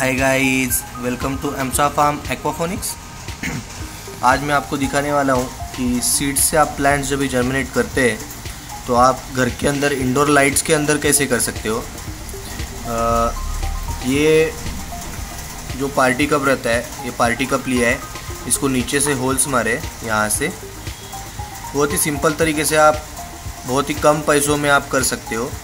Hi guys, welcome to एम्सा farm aquaponics. आज मैं आपको दिखाने वाला हूँ कि सीड्स से आप प्लांट्स जब भी जर्मिनेट करते हैं तो आप घर के अंदर इंडोर लाइट्स के अंदर कैसे कर सकते हो। ये जो पार्टी कप रहता है, ये पार्टी कप लिया है, इसको नीचे से होल्स मारे यहाँ से। बहुत ही सिंपल तरीके से आप बहुत ही कम पैसों में आप कर सकते हो।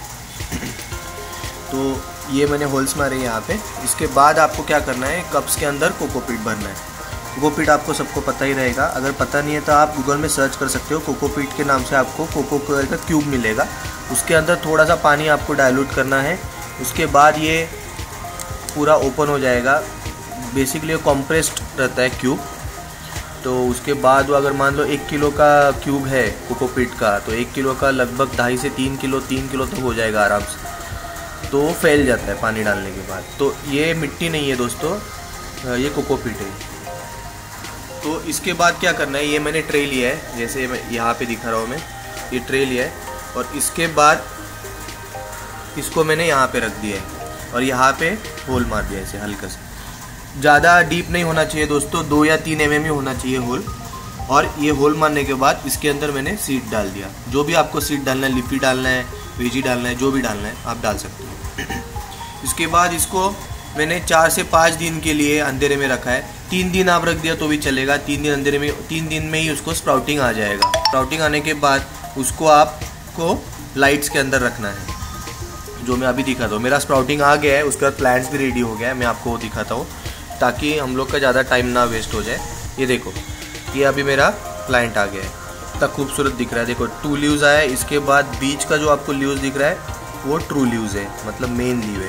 तो ये मैंने होल्स मारे यहाँ पे। इसके बाद आपको क्या करना है, कप्स के अंदर कोकोपीट भरना है। कोकोपीट आपको सबको पता ही रहेगा, अगर पता नहीं है तो आप गूगल में सर्च कर सकते हो। कोकोपीट के नाम से आपको कोको का क्यूब मिलेगा। उसके अंदर थोड़ा सा पानी आपको डाइल्यूट करना है। उसके बाद ये पूरा ओपन हो जाएगा। बेसिकली कॉम्प्रेस्ड रहता है क्यूब। तो उसके बाद वो अगर मान लो 1 किलो का क्यूब है कोकोपीट का, तो 1 किलो का लगभग 2.5 से 3 किलो तक हो जाएगा आराम से। तो फैल जाता है पानी डालने के बाद। तो ये मिट्टी नहीं है दोस्तों, ये कोकोपीट है। तो इसके बाद क्या करना है, ये मैंने ट्रे लिया है, जैसे मैं यहाँ पे दिखा रहा हूँ, मैं ये ट्रे लिया है और इसके बाद इसको मैंने यहाँ पे रख दिया है और यहाँ पे होल मार दिया ऐसे हल्का से। ज़्यादा डीप नहीं होना चाहिए दोस्तों, 2 या 3 mm ही होना चाहिए होल। और ये होल मारने के बाद इसके अंदर मैंने सीड डाल दिया। जो भी आपको सीड डालना है, लिफी डालना है, वेजी डालना है, जो भी डालना है आप डाल सकते हो। इसके बाद इसको मैंने 4 से 5 दिन के लिए अंधेरे में रखा है। 3 दिन आप रख दिया तो भी चलेगा। 3 दिन अंधेरे में, 3 दिन में ही उसको स्प्राउटिंग आ जाएगा। स्प्राउटिंग आने के बाद उसको आपको लाइट्स के अंदर रखना है, जो मैं अभी दिखाता हूँ। मेरा स्प्राउटिंग आ गया है, उसके बाद प्लांट्स भी रेडी हो गया है। मैं आपको वो दिखाता हूँ ताकि हम लोग का ज़्यादा टाइम ना वेस्ट हो जाए। ये देखो, ये अभी मेरा प्लांट आ गया है, इतना खूबसूरत दिख रहा है। देखो 2 लीव्स आया है। इसके बाद बीच का जो आपको लीव्स दिख रहा है वो ट्रू लीव्स है, मतलब मेन लीव है।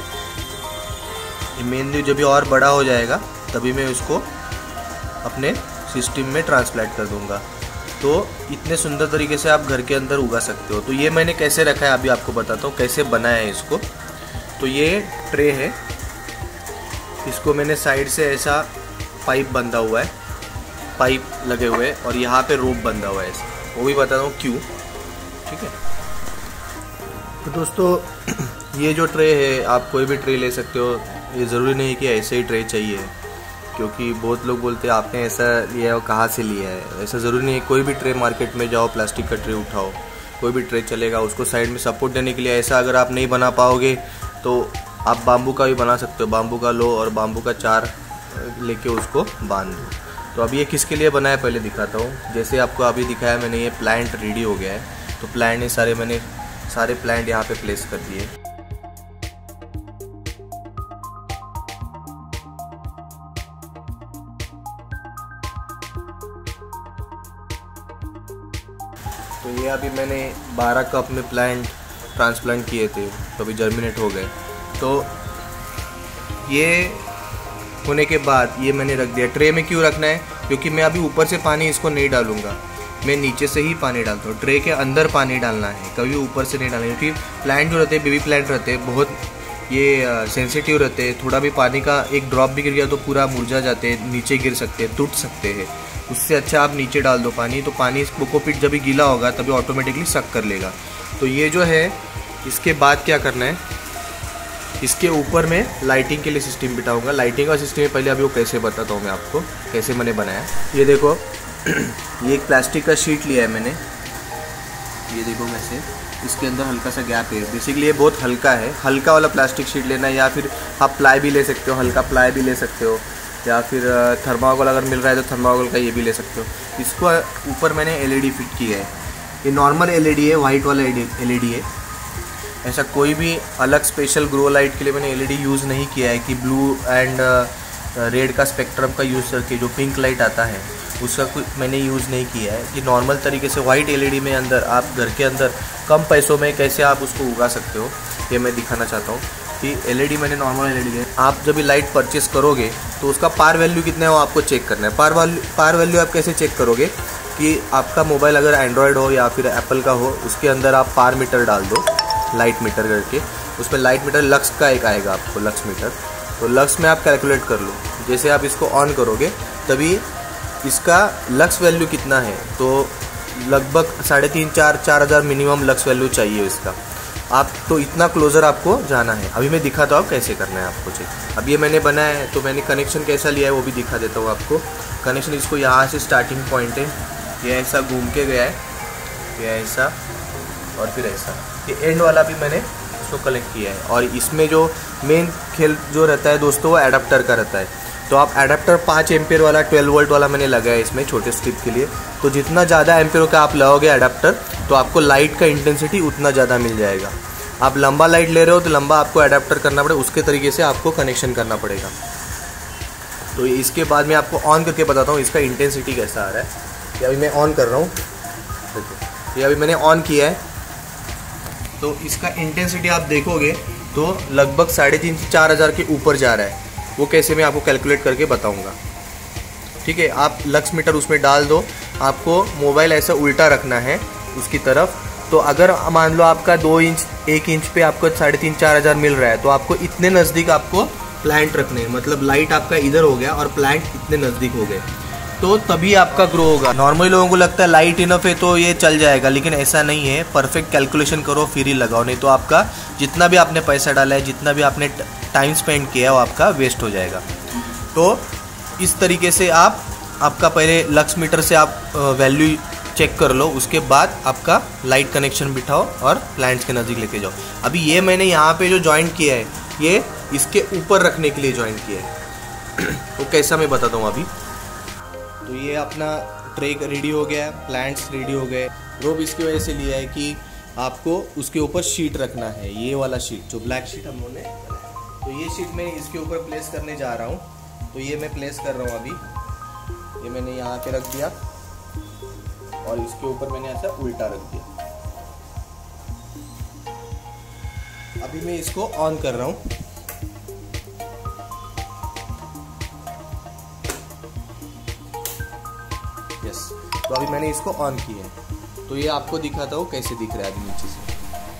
ये मेन लीव जब भी और बड़ा हो जाएगा तभी मैं उसको अपने सिस्टम में ट्रांसप्लांट कर दूंगा। तो इतने सुंदर तरीके से आप घर के अंदर उगा सकते हो। तो ये मैंने कैसे रखा है अभी आपको बताता हूँ, कैसे बनाया है इसको। तो ये ट्रे है, इसको मैंने साइड से ऐसा पाइप बंधा हुआ है, पाइप लगे हुए और यहाँ पे रोप बंधा हुआ है ऐसा, वो भी बताता हूँ क्यों। ठीक है, तो दोस्तों ये जो ट्रे है, आप कोई भी ट्रे ले सकते हो। ये ज़रूरी नहीं कि ऐसे ही ट्रे चाहिए, क्योंकि बहुत लोग बोलते हैं आपने ऐसा लिया है और कहाँ से लिया है। ऐसा ज़रूरी नहीं है। कोई भी ट्रे मार्केट में जाओ, प्लास्टिक का ट्रे उठाओ, कोई भी ट्रे चलेगा। उसको साइड में सपोर्ट देने के लिए ऐसा अगर आप नहीं बना पाओगे तो आप बाम्बू का भी बना सकते हो। बाम्बू का लो और बाम्बू का चार लेके उसको बांध दो। तो अब ये किसके लिए बना है पहले दिखाता हूँ। जैसे आपको अभी दिखाया मैंने, ये प्लांट रेडी हो गया है। तो प्लांट ये मैंने सारे प्लांट यहाँ पे प्लेस कर दिए। तो ये अभी मैंने 12 कप में प्लांट ट्रांसप्लांट किए थे, तो अभी जर्मिनेट हो गए। तो ये होने के बाद ये मैंने रख दिया। ट्रे में क्यों रखना है, क्योंकि मैं अभी ऊपर से पानी इसको नहीं डालूंगा, मैं नीचे से ही पानी डालता हूँ। ट्रे के अंदर पानी डालना है, कभी ऊपर से नहीं डालना है। क्योंकि प्लांट जो रहते हैं, बेबी प्लांट रहते हैं, बहुत ये सेंसिटिव रहते हैं। थोड़ा भी पानी का एक ड्रॉप भी गिर गया तो पूरा मुरझा जाते हैं, नीचे गिर सकते हैं, टूट सकते हैं। उससे अच्छा आप नीचे डाल दो पानी। तो पानी कोकोपीट जब भी गीला होगा तभी ऑटोमेटिकली सक कर लेगा। तो ये जो है, इसके बाद क्या करना है, इसके ऊपर मैं लाइटिंग के लिए सिस्टम बिठाऊंगा। लाइटिंग का सिस्टम पहले अभी वो कैसे बताता हूँ मैं आपको, कैसे मैंने बनाया। ये देखो ये एक प्लास्टिक का शीट लिया है मैंने, ये देखो वैसे इसके अंदर हल्का सा गैप है। बेसिकली ये बहुत हल्का है, हल्का वाला प्लास्टिक शीट लेना है, या फिर आप प्लाई भी ले सकते हो, हल्का प्लाई भी ले सकते हो, या फिर थर्माकोल अगर मिल रहा है तो थर्माकोल का ये भी ले सकते हो। इसको ऊपर मैंने LED फिट किया है। ये नॉर्मल LED है, वाइट वाला LED है। ऐसा कोई भी अलग स्पेशल ग्रो लाइट के लिए मैंने LED यूज़ नहीं किया है कि ब्लू एंड रेड का स्पेक्ट्रम का यूज़ करके जो पिंक लाइट आता है उसका कोई मैंने यूज़ नहीं किया है। कि नॉर्मल तरीके से वाइट LED में अंदर आप घर के अंदर कम पैसों में कैसे आप उसको उगा सकते हो, ये मैं दिखाना चाहता हूँ। कि LED मैंने नॉर्मल LED है। आप जब भी लाइट परचेस करोगे तो उसका पार वैल्यू कितना है वो आपको चेक करना है। पार वैल्यू आप कैसे चेक करोगे, कि आपका मोबाइल अगर एंड्रॉयड हो या फिर एप्पल का हो, उसके अंदर आप पार मीटर डाल दो, लाइट मीटर करके। उसमें लाइट मीटर लक्स का एक आएगा आपको, लक्स मीटर। तो लक्स में आप कैलकुलेट कर लो। जैसे आप इसको ऑन करोगे तभी इसका लक्स वैल्यू कितना है, तो लगभग 3,500-4,000 मिनिमम लक्स वैल्यू चाहिए इसका। आप तो इतना क्लोज़र आपको जाना है। अभी मैं दिखाता हूँ कैसे करना है आपको चेक। अब ये मैंने बनाया है तो मैंने कनेक्शन कैसा लिया है वो भी दिखा देता हूँ आपको। कनेक्शन इसको यहाँ से स्टार्टिंग पॉइंट है, ये ऐसा घूम के गया है, ये ऐसा और फिर ऐसा, ये एंड वाला भी मैंने इसको कलेक्ट किया है। और इसमें जो मेन खेल जो रहता है दोस्तों वो एडाप्टर का रहता है। तो आप एडाप्टर 5 एम्पियर वाला 12 वोल्ट वाला मैंने लगाया है इसमें छोटे स्ट्रिप के लिए। तो जितना ज़्यादा एम्पियर का आप लगाओगे एडाप्टर तो आपको लाइट का इंटेंसिटी उतना ज़्यादा मिल जाएगा। आप लंबा लाइट ले रहे हो तो लंबा आपको एडाप्टर करना पड़ेगा, उसके तरीके से आपको कनेक्शन करना पड़ेगा। तो इसके बाद मैं आपको ऑन करके बताता हूँ इसका इंटेंसिटी कैसा आ रहा है। ये अभी मैं ऑन कर रहा हूँ, देखो ये अभी मैंने ऑन किया है। तो इसका इंटेंसिटी आप देखोगे तो लगभग 3,500 से 4,000 के ऊपर जा रहा है। वो कैसे मैं आपको कैलकुलेट करके बताऊंगा, ठीक है। आप लक्स मीटर उसमें डाल दो, आपको मोबाइल ऐसा उल्टा रखना है उसकी तरफ। तो अगर मान लो आपका 2 इंच 1 इंच पे आपको 3,500 4 हज़ार मिल रहा है तो आपको इतने नज़दीक आपको प्लांट रखने हैं, मतलब लाइट आपका इधर हो गया और प्लांट इतने नज़दीक हो गए, तो तभी आपका ग्रो होगा। नॉर्मली लोगों को लगता है लाइट इनफ है तो ये चल जाएगा, लेकिन ऐसा नहीं है। परफेक्ट कैलकुलेशन करो फिर ही लगाओ, नहीं तो आपका जितना भी आपने पैसा डाला है, जितना भी आपने टाइम स्पेंड किया है वो आपका वेस्ट हो जाएगा। तो इस तरीके से आपका पहले लक्स मीटर से आप वैल्यू चेक कर लो, उसके बाद आपका लाइट कनेक्शन बिठाओ और प्लांट्स के नज़दीक लेके जाओ। अभी ये मैंने यहाँ पे जो जॉइंट किया है ये इसके ऊपर रखने के लिए जॉइंट किया है। वो कैसा मैं बताता हूँ अभी। तो ये अपना ट्रे रेडी हो गया है, प्लांट्स रेडी हो गए। रोप इसकी वजह से लिया है कि आपको उसके ऊपर शीट रखना है, ये वाला शीट जो ब्लैक शीट हम लोगों ने। तो ये शीट मैं इसके ऊपर प्लेस करने जा रहा हूँ। तो ये मैं प्लेस कर रहा हूँ अभी। ये मैंने यहाँ पे रख दिया और इसके ऊपर मैंने ऐसा उल्टा रख दिया। अभी मैं इसको ऑन कर रहा हूँ। यस, तो अभी मैंने इसको ऑन किया है। तो ये आपको दिखाता हूँ कैसे दिख रहा है अभी नीचे से।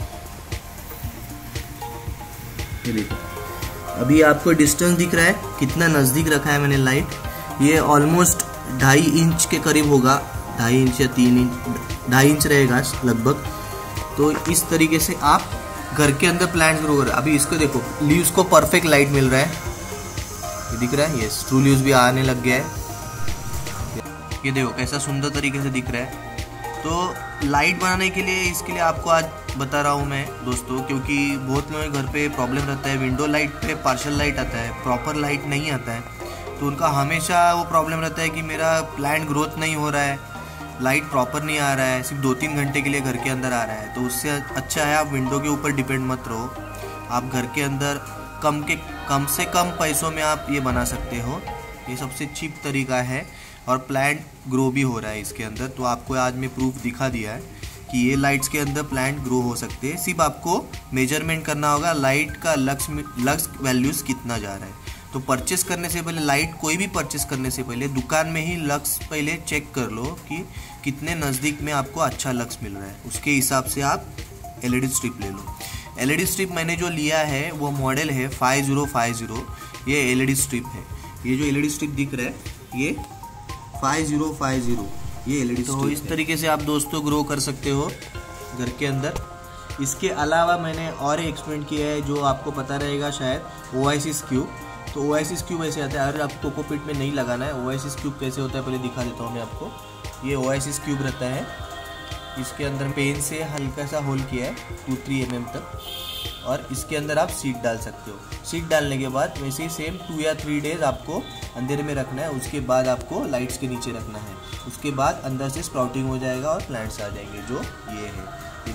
ये देखो अभी आपको डिस्टेंस दिख रहा है, कितना नज़दीक रखा है मैंने लाइट। ये ऑलमोस्ट 2.5 इंच के करीब होगा, 2.5 इंच या 3 इंच, 2.5 इंच रहेगा लगभग। तो इस तरीके से आप घर के अंदर प्लांट्स ग्रो कर रहे हैं। अभी इसको देखो, लीव्स को परफेक्ट लाइट मिल रहा है, ये दिख रहा है। यस, ट्रू लीव्स भी आने लग गया है। ये देखो कैसा सुंदर तरीके से दिख रहा है। तो लाइट बनाने के लिए, इसके लिए आपको आज बता रहा हूँ मैं दोस्तों, क्योंकि बहुत लोगों के घर पे प्रॉब्लम रहता है, विंडो लाइट पे पार्शियल लाइट आता है, प्रॉपर लाइट नहीं आता है। तो उनका हमेशा वो प्रॉब्लम रहता है कि मेरा प्लांट ग्रोथ नहीं हो रहा है, लाइट प्रॉपर नहीं आ रहा है, सिर्फ 2-3 घंटे के लिए घर के अंदर आ रहा है। तो उससे अच्छा है आप विंडो के ऊपर डिपेंड मत रहो, आप घर के अंदर कम से कम पैसों में आप ये बना सकते हो। ये सबसे चीप तरीका है और प्लांट ग्रो भी हो रहा है इसके अंदर। तो आपको आज मैं प्रूफ दिखा दिया है कि ये लाइट्स के अंदर प्लांट ग्रो हो सकते हैं। सिर्फ आपको मेजरमेंट करना होगा लाइट का लक्स वैल्यूज़ कितना जा रहा है। तो परचेस करने से पहले, लाइट कोई भी परचेस करने से पहले दुकान में ही लक्स पहले चेक कर लो कि कितने नज़दीक में आपको अच्छा लक्स मिल रहा है। उसके हिसाब से आप LED स्ट्रिप ले लो। LED स्ट्रिप मैंने जो लिया है वो मॉडल है 5050, ये LED स्ट्रिप है। ये जो LED स्ट्रिप दिख रहा है ये 5050, ये LED स्ट्रिप। तो इस तरीके से आप दोस्तों ग्रो कर सकते हो घर के अंदर। इसके अलावा मैंने और एक्सपेरिमेंट किया है जो आपको पता रहेगा शायद, ओएसिस क्यूब। तो ओएसिस क्यूब ऐसे आता है, अगर आपको कोकोपीट में नहीं लगाना है, ओएसिस क्यूब कैसे होता है पहले दिखा देता हूँ मैं आपको। ये ओएसिस क्यूब रहता है, इसके अंदर पेन से हल्का सा होल किया है 2-3 mm तक, और इसके अंदर आप सीड डाल सकते हो। सीड डालने के बाद वैसे ही सेम 2 या 3 डेज आपको अंधेरे में रखना है, उसके बाद आपको लाइट्स के नीचे रखना है। उसके बाद अंदर से स्प्राउटिंग हो जाएगा और प्लांट्स आ जाएंगे। जो ये है, ये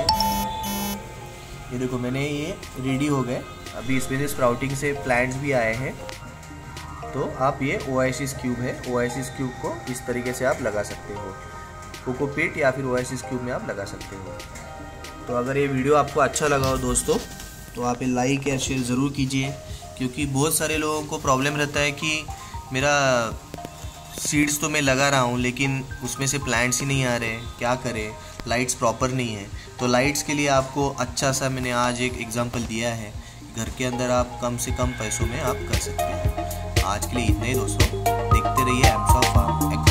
देखो मैंने ये रेडी हो गए। अभी इसमें से स्प्राउटिंग से प्लांट्स भी आए हैं। तो आप ये ओएसिस क्यूब है, ओएसिस क्यूब को इस तरीके से आप लगा सकते हो, कोकोपीट या फिर ओएसिस क्यूब में आप लगा सकते हो। तो अगर ये वीडियो आपको अच्छा लगा हो दोस्तों तो आप ये लाइक या शेयर ज़रूर कीजिए, क्योंकि बहुत सारे लोगों को प्रॉब्लम रहता है कि मेरा सीड्स तो मैं लगा रहा हूँ लेकिन उसमें से प्लांट्स ही नहीं आ रहे, क्या करें, लाइट्स प्रॉपर नहीं है। तो लाइट्स के लिए आपको अच्छा सा मैंने आज एक एग्जांपल दिया है, घर के अंदर आप कम से कम पैसों में आप कर सकते हैं। आज के लिए इतना ही दोस्तों, देखते रहिए एम्स ऑफ फार्म।